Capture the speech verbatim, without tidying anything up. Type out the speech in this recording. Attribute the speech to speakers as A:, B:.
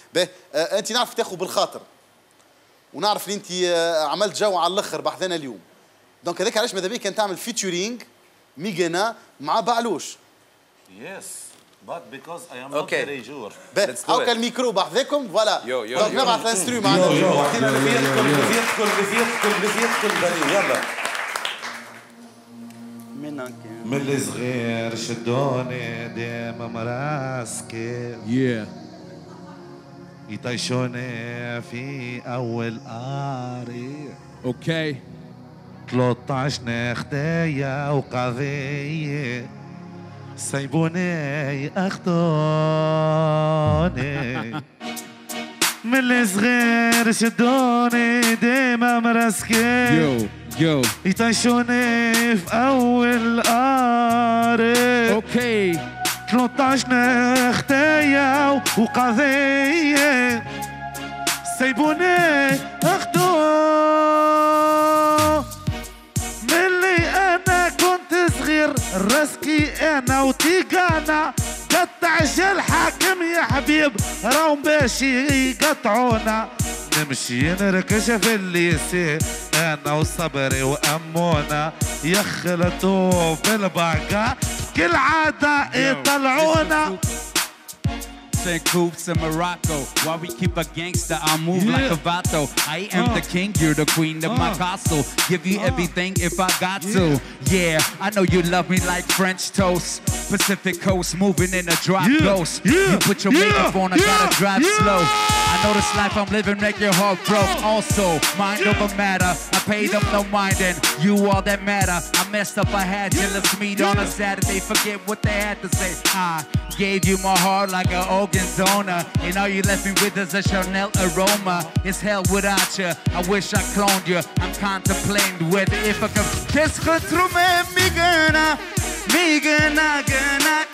A: باهي آه انت نعرف تاخذ بالخاطر ونعرف ان انت آه عملت جو على الاخر بحذانا اليوم. دونك هذاك علاش ماذا بيك كان تعمل فيتشرينج ميغانا مع بعلوش.
B: يس but because I am not very sure.
A: هاكا الميكرو بحذاكم فوالا. دونك نبعث الانسترو معنا.
B: يو يو حكينا اللي يدخل اللي يدخل اللي يدخل اللي يدخل بالي يلا.
C: من الصغير شدوني ديما مراسكي.
D: Yeah.
C: يطيشوني في أول قاري.
D: Okay.
C: ثلاثة عشر خدايا وقضية سيبوني أخدوني. من الصغير شدوني ديما مراسكي.
D: Yo, yo.
C: يطيشوني في أول قاري.
D: Okay.
C: ثلاثة عشر خدايا وقضية سيبوني أخدوني. ملي أنا كنت صغير راسكي أنا وتيقانا قطع الحاكم يا حبيب راهم باش يقطعونا. نمشي نركش في الليسي أنا وصبري وأمونا يخلطوا بالبقى كل عادة يطلعونا.
E: Saint Coops in Morocco. While we keep a gangster, I move
D: Yeah.
E: like a vato. I am
D: Uh.
E: the king, you're the queen of
D: Uh.
E: my castle. Give you
D: Uh.
E: everything if I got
D: Yeah.
E: to. Yeah, I know you love me like French toast. Pacific coast, moving in a drop
C: Yeah.
E: ghost.
C: Yeah.
E: You put your
C: Yeah.
E: makeup on, I
C: Yeah.
E: gotta drive
C: Yeah.
E: slow. I know this life I'm living make your heart broke. Also, mind
C: Yeah.
E: over matter. I paid them no minding. You all that matter. I messed up, I had you. Let's meet on a Saturday. Forget what they had to say. I gave you my heart like an organ donor. And all you left me with is a Chanel aroma. It's hell without you. I wish I cloned you. I'm contemplating whether if I could kiss her through me, me gonna, me gonna, gonna,